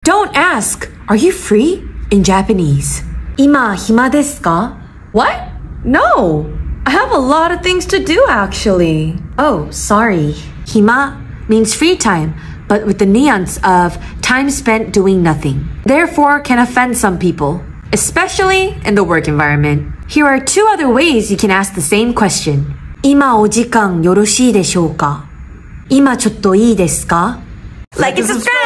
Don't ask, "Are you free?" in Japanese. 今暇ですか? What? No. I have a lot of things to do actually. Oh, sorry. 暇 means free time, but with the nuance of time spent doing nothing. Therefore, can offend some people, especially in the work environment. Here are two other ways you can ask the same question. 今お時間よろしいでしょうか? 今ちょっといいですか? Like and subscribe!